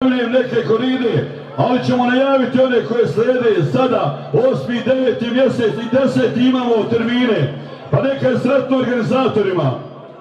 najavljujem neke koride, ali ćemo najaviti one koje slede sada, 8., 9. mjesec i 10. imamo termine, pa neka je sretno organizatorima.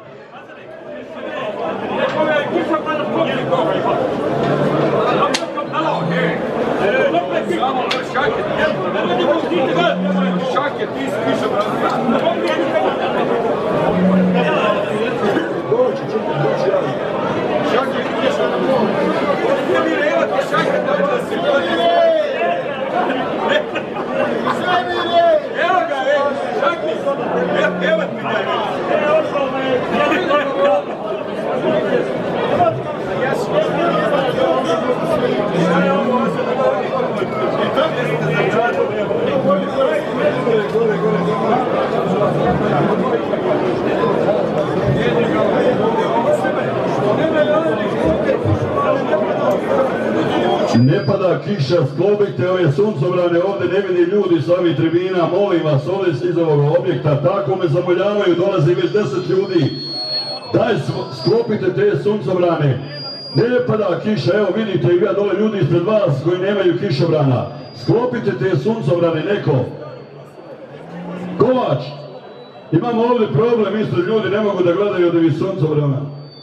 Ne pada kiša, sklopite ove suncobrane, ovdje ne vidi ljudi sa ovih tribina, molim vas, ovdje iz ovog objekta, tako me zamoljavaju, dolazi već 10 ljudi. Daj, sklopite te suncobrane, ne pada kiša, evo vidite i ja dole ljudi ispred vas koji nemaju kišobrana. Sklopite te suncobrane, neko. Kovač, imamo ovdje problem, isto ljudi ne mogu da gledaju od ovih suncobrana.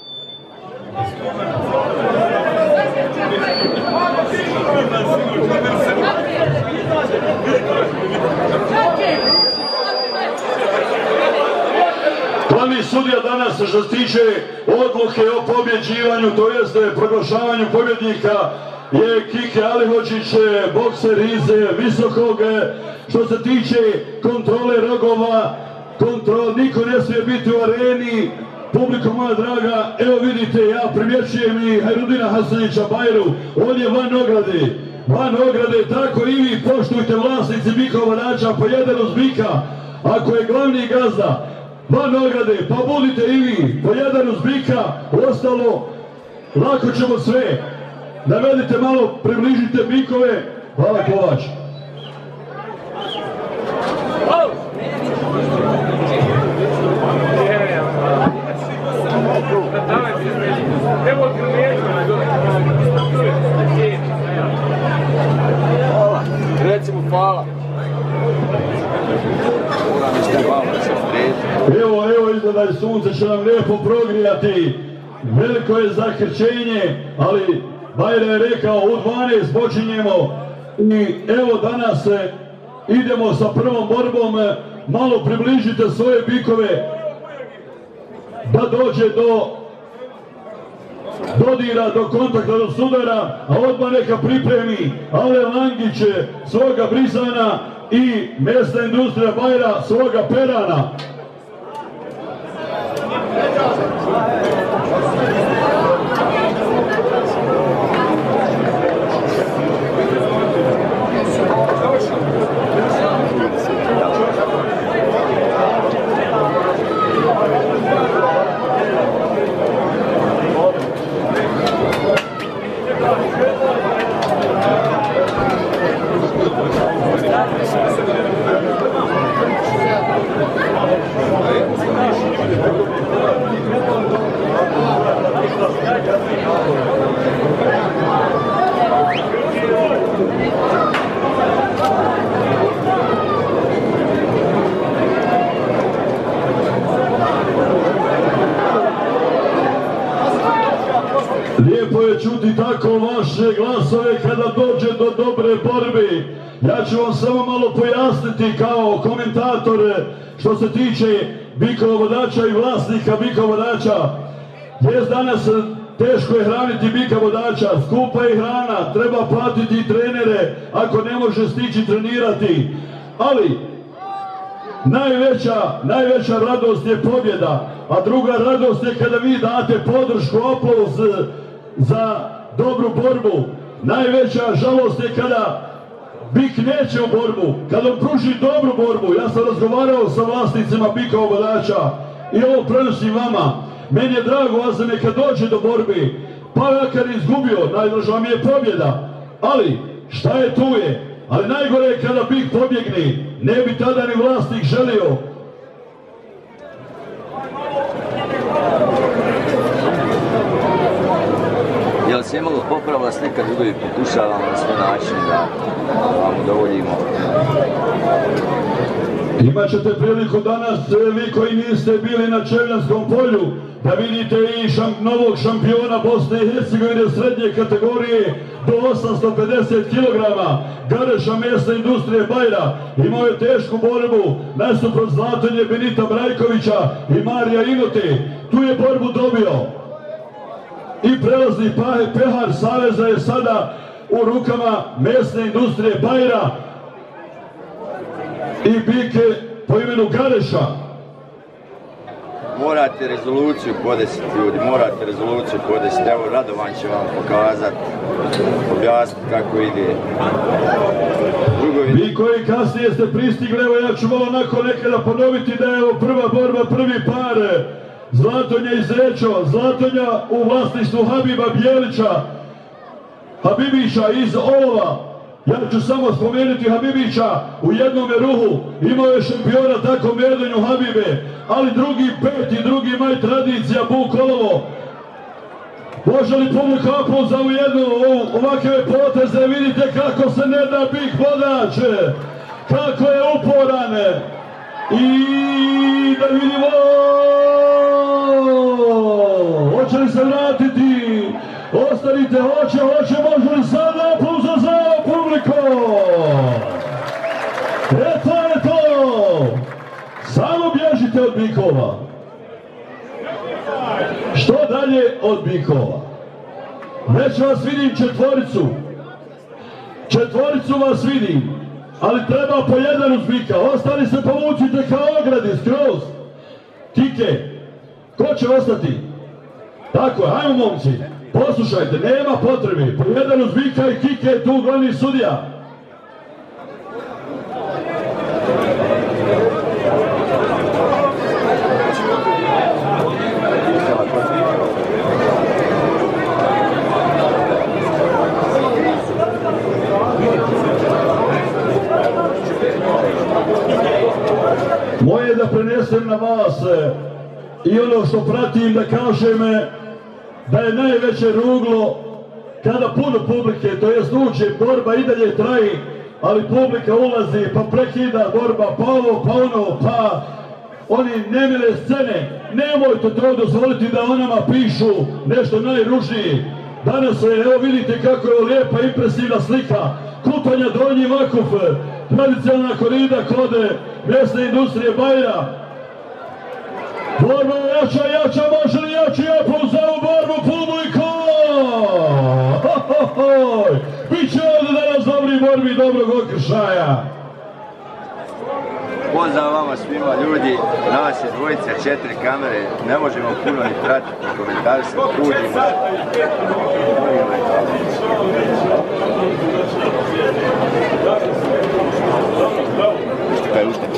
Glavni sudija danas što se tiče odluke o pobjeđivanju, to jeste proglašavanju pobjednika, je Kike Alihođić, bokser iz Visokog. Što se tiče kontrole rogova, niko ne smije biti u areni. Publiko moja draga, evo vidite, ja primjećujem i Hajrudina Hasanića Bajru, on je van ograde, tako i vi poštujte vlasnici bikova vodača po jedan uz bika, ako je glavni gazda van ograde, pa budite i vi po jedan uz bika, ostalo lako ćemo sve. Navedite malo, približite bikove. Hvala Kovač. Recimo hvala. Evo izgleda i sunce će nam lijepo progrijati. Veliko je zakrčenje, ali Bajra je rekao u 12 počinjemo i evo danas idemo sa prvom borbom. Malo približite svoje bikove da dođe do dodira, do kontakta, do sudara, a odmah neka pripremi Ale Langić svoga Brizana i Mesna industrija Bajra svoga Perana. Lijepo je čuti tako vaše glasove kada dođe do dobre borbe. Ja ću vam samo malo pojasniti kao komentator što se tiče bikova vodača i vlasnika bikova vodača. Jest danas teško je hraniti bika vodača, skupa je hrana, treba platiti trenere ako ne može stići trenirati. Ali najveća radost je pobjeda, a druga radost je kada vi date podršku, aplauz za dobru borbu. Najveća žalost je kada bik neće u borbu, kada on pruži dobru borbu. Ja sam razgovarao sa vlasnicima bikova vodača i ovo prenosim vama. Meni je drago, a za neka dođe do borbi, pa ja kad je izgubio, najdraža mi je pobjeda. Ali, šta je tu je? Ali najgore je kada bik pobjegne, ne bi tada ni vlasnik želio. Jel se je malo popravila slika, ljudi pokušavamo na sve načine da vam udovoljimo. Imat ćete priliku danas, vi koji niste bili na Čevljanskom polju, da vidite i novog šampiona Bosne i Herzegovine srednje kategorije do 850 kg. Gareša mesne industrije Bajra imao je tešku borbu nasuprot Zlatonje Benita Brajkovića i Marija Inote. Tu je borbu dobio i prelazni pehar Saveza je sada u rukama mesne industrije Bajra i bike po imenu Gareša. Morate rezoluciju podesiti, ljudi, morate rezoluciju podesiti. Evo, Radovan će vam pokazati, objasniti kako ide. Vi koji kasnije ste pristigli, evo ja ću malo onako nekada ponoviti da je evo prva borba, prvi par Zlatonja i Zećo. Zlatonja u vlasništvu Habiba Bjelića, Habibića iz Olova. Ja ću samo spomenuti Habibića u jednome ruhu, imao je šampiona tako medanju Habibe, ali drugi peti, drugi maj tradicija Buk Olovo. Može li publika aplauz za ovakve poteze, vidite kako se ne da bih vodač, kako je uporan. I da vidimo, hoće li se vratiti, ostanite, hoće, može li sada aplauza za publiku? To je to, samo bježite od bikova. Što dalje od bikova? Već vas vidim četvoricu vas vidim, ali treba po jedan uz bika, ostali se povucite kao ogradi, skroz. Kike, ko će ostati? Tako je, hajmo momci, poslušajte, nema potrebe, po jedan uz bika i Kike je tu glavni sudija. Moje je da prenesem na vas i ono što pratim, da kažem da je najveće ruglo kada puno publike, to jest uđe, borba i dalje traji, ali publika ulazi pa prekida borba, pa ovo, pa ono, pa oni nemile scene. Nemojte to dozvoliti da o nama pišu nešto najružnije. Danas evo vidite kako je lijepa impresivna slika. Kutanja, Donji Vakuf, tradicionalna korida kod mesne industrije Bajra. Borba jača, može li jači aplauz za ovu borbu publiku? Biće ovdje danas dobri borbi, dobrog okršaja. Pozdrav vama svima ljudi, nas je dvojica, 4 kamere, ne možemo puno ni pratiti, komentari se trudimo. Šta je uštepa?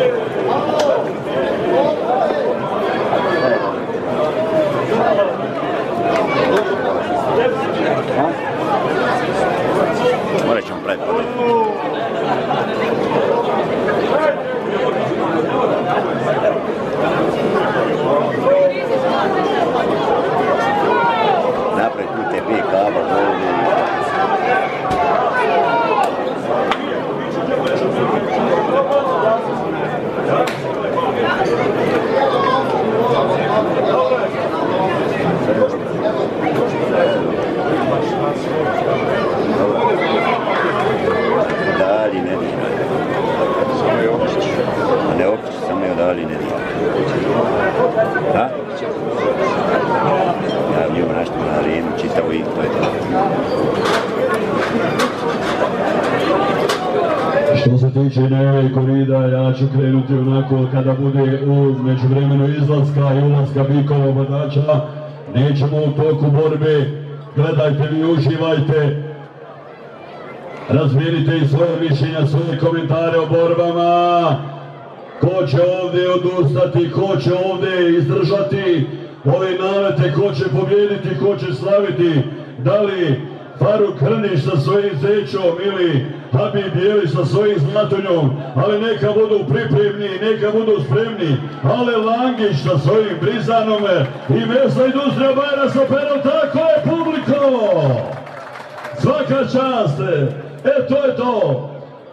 Morat ćemo pratiti. Napred tu tebi kaba, dali ne di. Samo je opić. A ne opić, samo je dali ne di. Da? Ja bi imao nešto na arenu, čitavo i to je to. Što se tiče neve korida, ja ću krenuti onako kada bude u međuvremenu izlaska i ulaska bikova obadača. Nećemo u toku borbe, gledajte vi, uživajte. Razmijenite i svoje mišljenja, svoje komentare o borbama. Ko će ovdje odustati, ko će ovdje izdržati ove nalete, ko će pobjediti, ko će slaviti. Da li Faruk Hrnjić sa svojim Zećom ili Habib Bjelić sa svojim Zlatonjom, ali neka budu pripremni, neka budu spremni. Ale Langić sa svojim Brizanom i mesna industrija Bajra sa perom, tako je publiko! Svaka čast! To je to!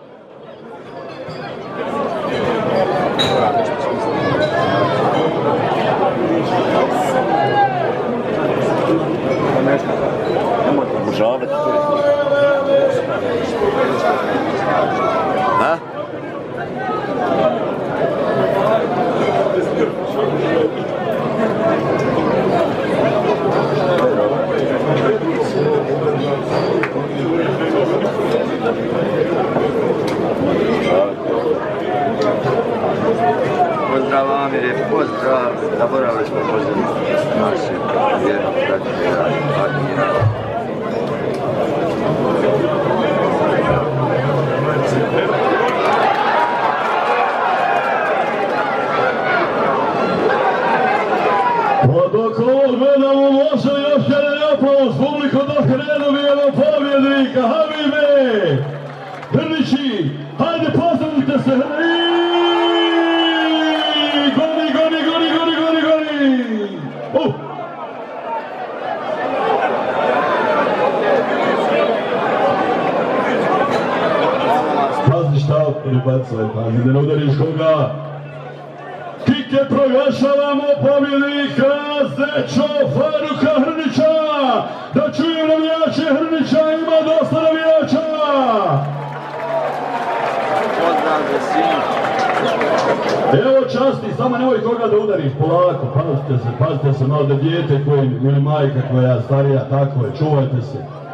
Ha? Pozdrav Amire, pozdrav, zaboravili smo pozdrav naše vjerno pratitelja, Admira. Pa dok ovo gledamo, može još jedan aplauz, publiko dok redovijemo pobjednika, Habibe! Hrnići, hajde pozdravite se! Goni! Pazi šta pribacuje, pazi da ne udariš koga. Kike proglašavamo pobjednika Zećo Faruka Hrnjića. Da čujem navijače Hrnjića, ima dosta navijača. Pozdrav za svih. Evo časti, samo nemoj koga da udariš, polako, pazite se malo da dijete koje, ili majka koja je starija, tako je, čuvajte se.